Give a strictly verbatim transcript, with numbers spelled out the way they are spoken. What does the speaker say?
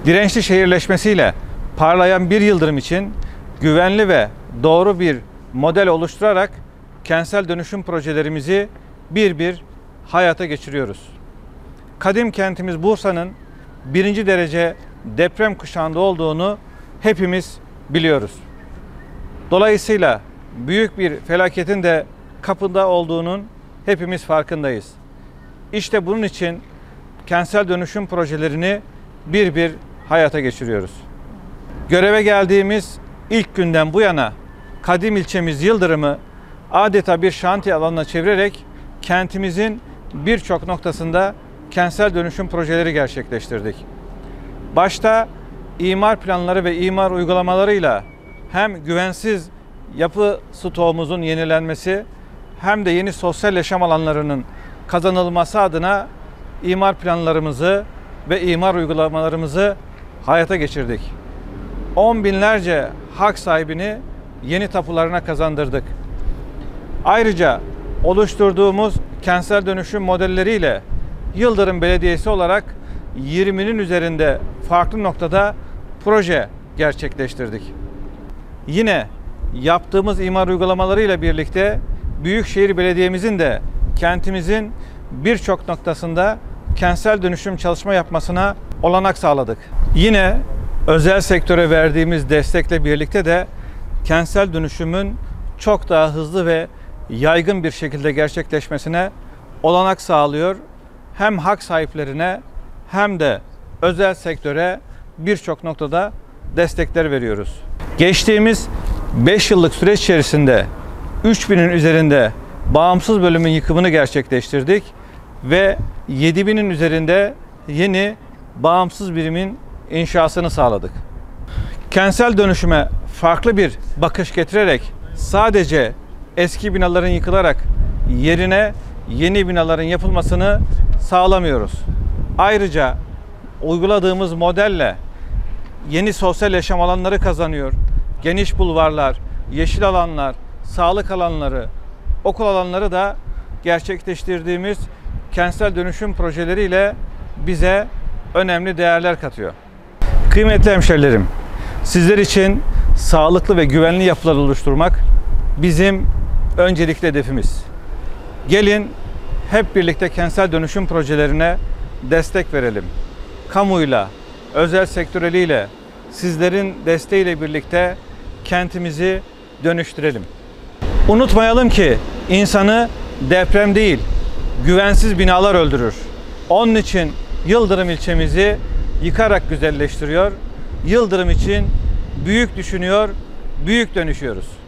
Dirençli şehirleşmesiyle parlayan bir Yıldırım için güvenli ve doğru bir model oluşturarak kentsel dönüşüm projelerimizi bir bir hayata geçiriyoruz. Kadim kentimiz Bursa'nın birinci derece deprem kuşağında olduğunu hepimiz biliyoruz. Dolayısıyla büyük bir felaketin de kapıda olduğunun hepimiz farkındayız. İşte bunun için kentsel dönüşüm projelerini bir bir hayata geçiriyoruz. Göreve geldiğimiz ilk günden bu yana kadim ilçemiz Yıldırım'ı adeta bir şantiye alanına çevirerek kentimizin birçok noktasında kentsel dönüşüm projeleri gerçekleştirdik. Başta imar planları ve imar uygulamalarıyla hem güvensiz yapı stoğumuzun yenilenmesi hem de yeni sosyal yaşam alanlarının kazanılması adına imar planlarımızı ve imar uygulamalarımızı hayata geçirdik. On binlerce hak sahibini yeni tapularına kazandırdık. Ayrıca oluşturduğumuz kentsel dönüşüm modelleriyle Yıldırım Belediyesi olarak yirminin üzerinde farklı noktada proje gerçekleştirdik. Yine yaptığımız imar uygulamalarıyla birlikte Büyükşehir Belediye'mizin de kentimizin birçok noktasında kentsel dönüşüm çalışma yapmasına olanak sağladık. Yine özel sektöre verdiğimiz destekle birlikte de kentsel dönüşümün çok daha hızlı ve yaygın bir şekilde gerçekleşmesine olanak sağlıyor. Hem hak sahiplerine hem de özel sektöre birçok noktada destekler veriyoruz. Geçtiğimiz beş yıllık süreç içerisinde üç binin üzerinde bağımsız bölümün yıkımını gerçekleştirdik ve yedi binin üzerinde yeni bağımsız birimin inşasını sağladık. Kentsel dönüşüme farklı bir bakış getirerek sadece eski binaların yıkılarak yerine yeni binaların yapılmasını sağlamıyoruz. Ayrıca uyguladığımız modelle yeni sosyal yaşam alanları kazanıyor. Geniş bulvarlar, yeşil alanlar, sağlık alanları, okul alanları da gerçekleştirdiğimiz kentsel dönüşüm projeleriyle bize önemli değerler katıyor. Kıymetli hemşerilerim, sizler için sağlıklı ve güvenli yapılar oluşturmak bizim öncelikli hedefimiz. Gelin hep birlikte kentsel dönüşüm projelerine destek verelim. Kamuyla, özel sektör eliyle, sizlerin desteğiyle birlikte kentimizi dönüştürelim. Unutmayalım ki insanı deprem değil, güvensiz binalar öldürür. Onun için Yıldırım ilçemizi yıkarak güzelleştiriyor. Yıldırım için büyük düşünüyor, büyük dönüşüyoruz.